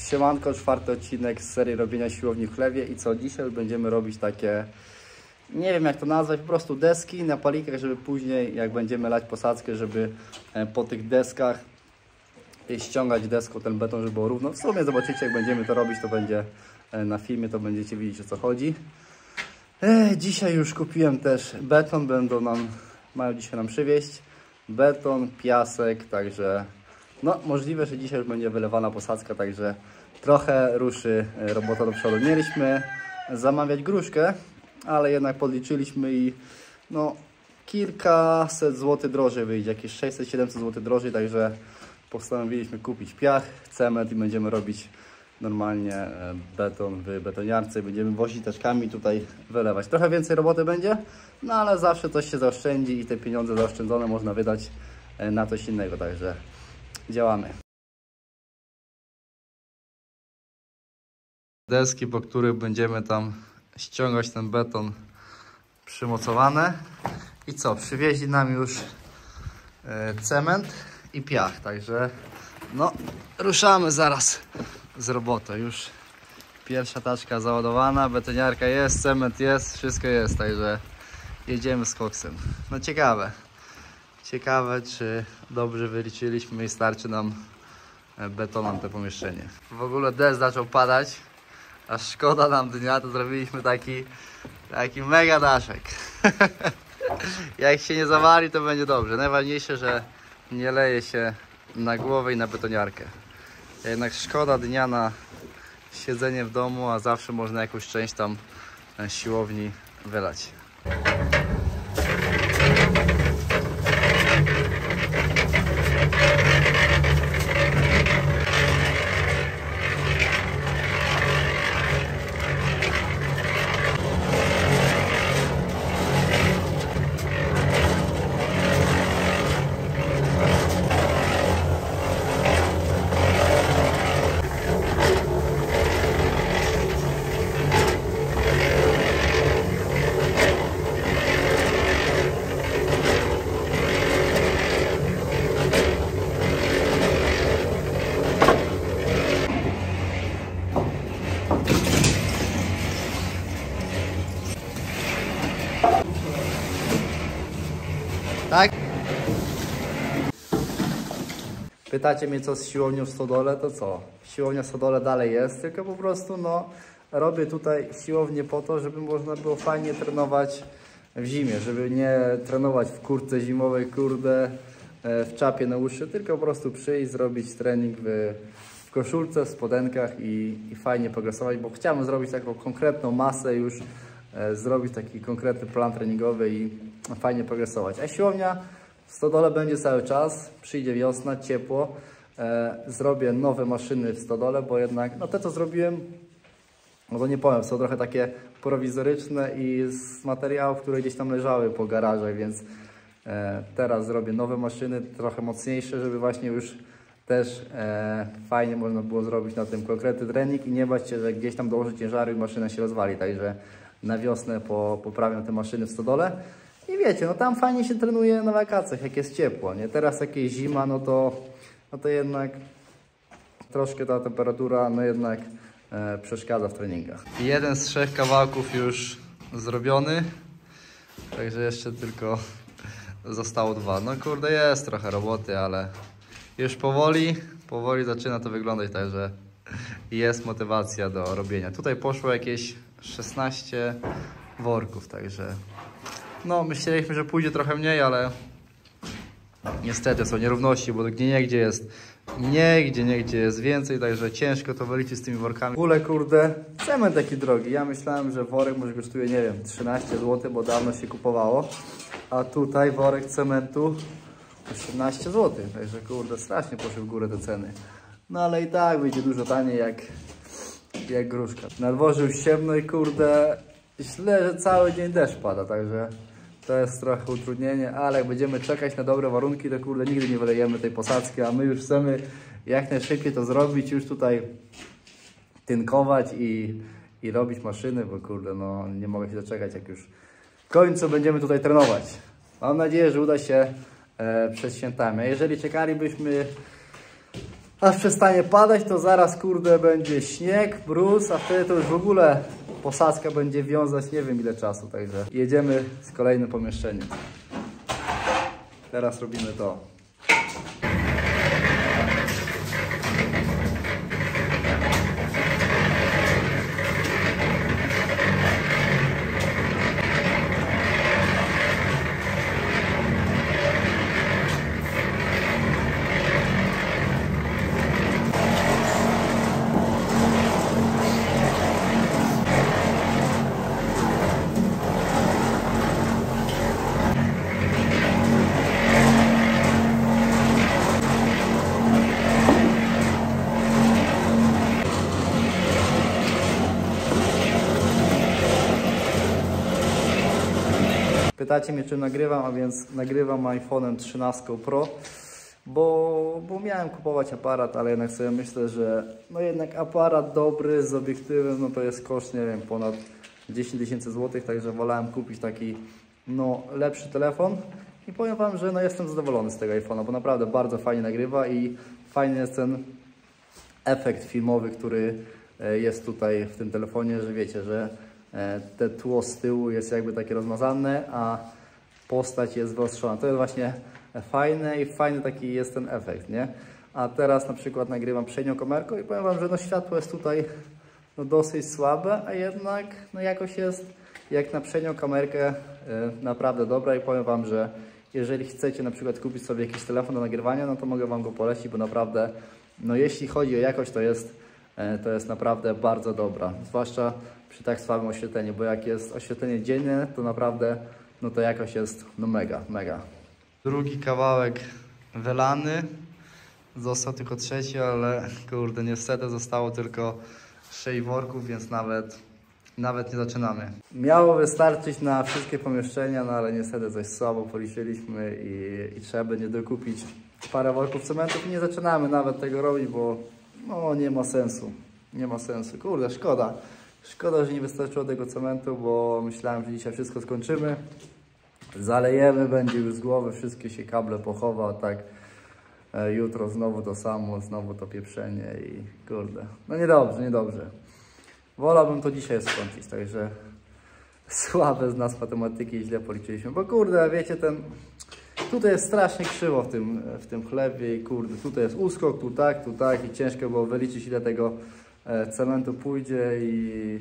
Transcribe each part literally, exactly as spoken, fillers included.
Siemanko, czwarty odcinek z serii robienia siłowni w chlewie. I co, dzisiaj będziemy robić takie, nie wiem jak to nazwać, po prostu deski na palikach, żeby później jak będziemy lać posadzkę, żeby po tych deskach ściągać deską ten beton, żeby było równo. W sumie zobaczycie, jak będziemy to robić, to będzie na filmie, to będziecie widzieć, o co chodzi. E, dzisiaj już kupiłem też beton, będą nam, mają dzisiaj nam przywieźć beton, piasek, także no możliwe, że dzisiaj już będzie wylewana posadzka, także trochę ruszy robota do przodu. Mieliśmy zamawiać gruszkę, ale jednak podliczyliśmy i no kilkaset złotych drożej wyjdzie, jakieś sześćset siedemset złotych drożej, także postanowiliśmy kupić piach, cement i będziemy robić normalnie beton w betoniarce. Będziemy wozić teczkami tutaj wylewać. Trochę więcej roboty będzie, no ale zawsze coś się zaoszczędzi i te pieniądze zaoszczędzone można wydać na coś innego, także działamy. Deski, po których będziemy tam ściągać ten beton, przymocowane. I co? Przywieźli nam już cement i piach, także no ruszamy zaraz z roboty. Już pierwsza taczka załadowana, betoniarka jest, cement jest, wszystko jest, także jedziemy z koksem. No ciekawe, ciekawe czy dobrze wyliczyliśmy i starczy nam betonu na to pomieszczenie. W ogóle deszcz zaczął padać, aż szkoda nam dnia, to zrobiliśmy taki, taki mega daszek. Jak się nie zawali, to będzie dobrze. Najważniejsze, że nie leje się na głowę i na betoniarkę. Jednak szkoda dnia na siedzenie w domu, a zawsze można jakąś część tam siłowni wylać. Tak? Pytacie mnie, co z siłownią w Stodole, to co? Siłownia w Stodole dalej jest, tylko po prostu no robię tutaj siłownię po to, żeby można było fajnie trenować w zimie, żeby nie trenować w kurtce zimowej, kurde, w czapie na uszy, tylko po prostu przyjść, zrobić trening w, w koszulce, w spodenkach i, i fajnie progresować, bo chciałem zrobić taką konkretną masę już, zrobić taki konkretny plan treningowy i fajnie progresować. A siłownia w Stodole będzie cały czas, przyjdzie wiosna, ciepło, e, zrobię nowe maszyny w Stodole, bo jednak, no te co zrobiłem, no to nie powiem, są trochę takie prowizoryczne i z materiałów, które gdzieś tam leżały po garażach, więc e, teraz zrobię nowe maszyny, trochę mocniejsze, żeby właśnie już też e, fajnie można było zrobić na tym konkretny trening i nie bać się, że gdzieś tam dołoży ciężaru i maszyna się rozwali, także na wiosnę po, poprawiam te maszyny w Stodole. I wiecie, no tam fajnie się trenuje na wakacjach, jak jest ciepło, nie? Teraz jak jest zima, no to, no to jednak troszkę ta temperatura, no jednak e, przeszkadza w treningach. Jeden z trzech kawałków już zrobiony, także jeszcze tylko zostało dwa. No kurde, jest trochę roboty, ale już powoli, powoli zaczyna to wyglądać, także jest motywacja do robienia. Tutaj poszło jakieś szesnaście worków, także no myśleliśmy, że pójdzie trochę mniej, ale niestety są nierówności, bo gdzie niegdzie jest mniej, gdzie niegdzie jest więcej, także ciężko to wyliczyć z tymi workami. W ogóle kurde, cement taki drogi. Ja myślałem, że worek może kosztuje, nie wiem, trzynaście złotych, bo dawno się kupowało, a tutaj worek cementu osiemnaście złotych, także kurde, strasznie poszły w górę te ceny. No ale i tak wyjdzie dużo taniej jak, jak gruszka. Na dworze już ciemno i kurde, źle, że cały dzień deszcz pada, także to jest trochę utrudnienie, ale jak będziemy czekać na dobre warunki, to kurde nigdy nie wylejemy tej posadzki, a my już chcemy jak najszybciej to zrobić, już tutaj tynkować i, i robić maszyny, bo kurde, no nie mogę się doczekać, jak już w końcu będziemy tutaj trenować. Mam nadzieję, że uda się e, przed świętami. A jeżeli czekalibyśmy aż przestanie padać, to zaraz kurde będzie śnieg, mróz, a wtedy to już w ogóle posadzka będzie wiązać nie wiem ile czasu, także jedziemy z kolejnym pomieszczeniem. Teraz robimy to. Pytacie mnie, czym nagrywam, a więc nagrywam iPhone'em trzynaście Pro, bo, bo miałem kupować aparat, ale jednak sobie myślę, że no jednak aparat dobry z obiektywem, no to jest koszt, nie wiem, ponad dziesięć tysięcy złotych, także wolałem kupić taki no lepszy telefon i powiem Wam, że no jestem zadowolony z tego iPhone'a, bo naprawdę bardzo fajnie nagrywa i fajny jest ten efekt filmowy, który jest tutaj w tym telefonie, że wiecie, że te tło z tyłu jest jakby takie rozmazane, a postać jest wyostrzona. To jest właśnie fajne i fajny taki jest ten efekt, nie? A teraz na przykład nagrywam przednią kamerką i powiem Wam, że no światło jest tutaj no dosyć słabe, a jednak no jakoś jest jak na przednią kamerkę naprawdę dobra i powiem Wam, że jeżeli chcecie na przykład kupić sobie jakiś telefon do nagrywania, no to mogę Wam go polecić, bo naprawdę no jeśli chodzi o jakość, to jest, to jest naprawdę bardzo dobra, zwłaszcza przy tak słabym oświetleniu, bo jak jest oświetlenie dzienne, to naprawdę no to jakoś jest no mega, mega. Drugi kawałek wylany, został tylko trzeci, ale kurde, niestety zostało tylko sześć worków, więc nawet, nawet nie zaczynamy. Miało wystarczyć na wszystkie pomieszczenia, no ale niestety coś słabo policzyliśmy i, i trzeba będzie dokupić parę worków cementów i nie zaczynamy nawet tego robić, bo no nie ma sensu, nie ma sensu, kurde, szkoda. Szkoda, że nie wystarczyło tego cementu, bo myślałem, że dzisiaj wszystko skończymy. Zalejemy, będzie już z głowy, wszystkie się kable pochowa, tak e, jutro znowu to samo, znowu to pieprzenie i kurde. No niedobrze, niedobrze. Wolałbym to dzisiaj skończyć, także słabe z nas matematyki źle policzyliśmy, bo kurde, wiecie, ten tutaj jest strasznie krzywo w tym, w tym chlebie i kurde, tutaj jest uskok, tu tak, tu tak i ciężko było wyliczyć ile tego cementu pójdzie i,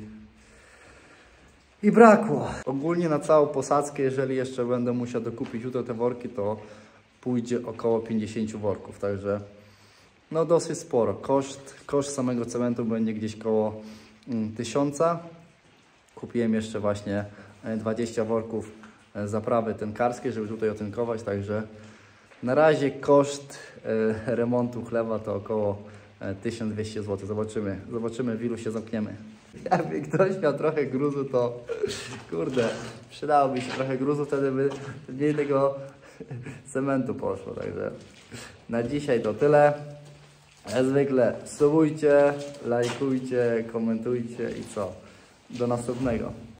i brakło. Ogólnie na całą posadzkę, jeżeli jeszcze będę musiał dokupić jutro te worki, to pójdzie około pięćdziesiąt worków, także no dosyć sporo. Koszt, koszt samego cementu będzie gdzieś koło mm, tysiąca. Kupiłem jeszcze właśnie dwadzieścia worków zaprawy tynkarskiej, żeby tutaj otynkować, także na razie koszt e, remontu chleba to około tysiąc dwieście złotych. Zobaczymy, zobaczymy w ilu się zamkniemy. Jakby ktoś miał trochę gruzu, to kurde, przydałoby się trochę gruzu, wtedy by mniej tego cementu poszło. Także na dzisiaj to tyle. Jak zwykle subujcie, lajkujcie, komentujcie i co? Do następnego.